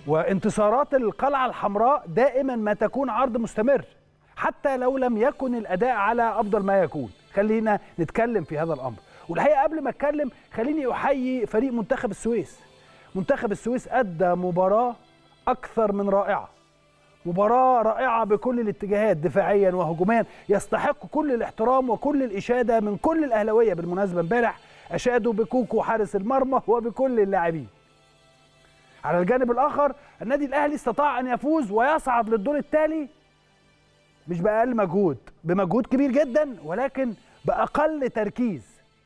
وانتصارات القلعة الحمراء دائما ما تكون عرض مستمر حتى لو لم يكن الأداء على أفضل ما يكون. خلينا نتكلم في هذا الأمر. والحقيقة قبل ما أتكلم خليني أحيي فريق منتخب السويس. منتخب السويس أدى مباراة أكثر من رائعة، مباراة رائعة بكل الاتجاهات، دفاعيا وهجوميا، يستحق كل الاحترام وكل الإشادة من كل الأهلاوية. بالمناسبة امبارح أشادوا بكوكو حارس المرمى وبكل اللاعبين. على الجانب الآخر النادي الأهلي استطاع أن يفوز ويصعد للدور التالي مش بأقل مجهود، بمجهود كبير جدا ولكن بأقل تركيز.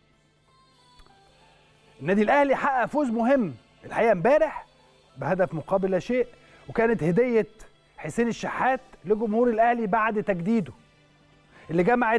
النادي الأهلي حقق فوز مهم الحقيقة امبارح بهدف مقابل لا شيء، وكانت هدية حسين الشحات لجمهور الأهلي بعد تجديده، اللي جمعت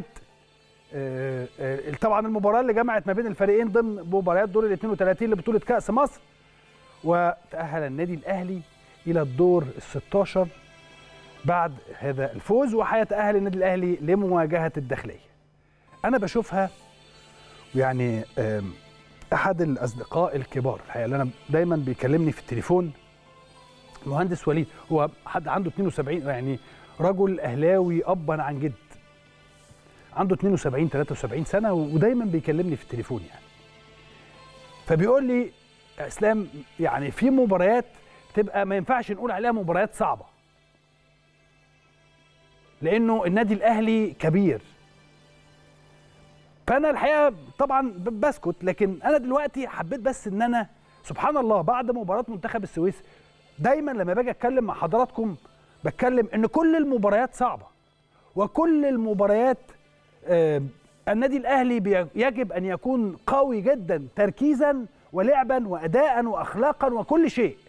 طبعا المباراة اللي جمعت ما بين الفريقين ضمن مباريات دور ال 32 لبطولة كأس مصر. وتأهل النادي الأهلي إلى الدور ال 16 بعد هذا الفوز، وهيتأهل النادي الأهلي لمواجهة الداخلية. أنا بشوفها يعني أحد الأصدقاء الكبار الحقيقة اللي أنا دايما بيكلمني في التليفون، المهندس وليد، هو حد عنده 72، يعني رجل أهلاوي أبا عن جد، عنده 72 73 سنة ودايما بيكلمني في التليفون يعني. فبيقول لي يا اسلام يعني في مباريات تبقى ما ينفعش نقول عليها مباريات صعبة، لأنه النادي الأهلي كبير. فأنا الحقيقة طبعا بسكت، لكن أنا دلوقتي حبيت بس إن أنا سبحان الله بعد مباراة منتخب السويس دايما لما باجي أتكلم مع حضراتكم بتكلم إن كل المباريات صعبة، وكل المباريات النادي الأهلي يجب أن يكون قوي جدا تركيزا ولعبا وأداء وأخلاقا وكل شيء.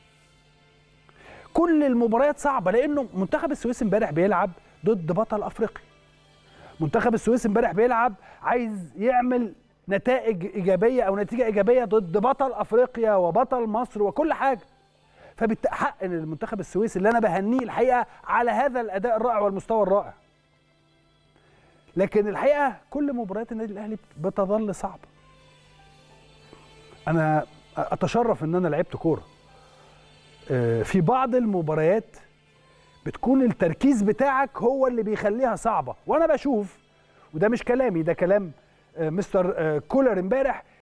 كل المباريات صعبة لأنه منتخب السويس امبارح بيلعب ضد بطل أفريقيا. منتخب السويس امبارح بيلعب عايز يعمل نتائج إيجابية أو نتيجة إيجابية ضد بطل أفريقيا وبطل مصر وكل حاجة. فبالحق ان المنتخب السويسي اللي أنا بهنيه الحقيقة على هذا الأداء الرائع والمستوى الرائع، لكن الحقيقة كل مباريات النادي الأهلي بتظل صعبة. أنا أتشرف إن أنا لعبت كورة. في بعض المباريات بتكون التركيز بتاعك هو اللي بيخليها صعبة، وأنا بشوف، وده مش كلامي، ده كلام مستر كولر امبارح،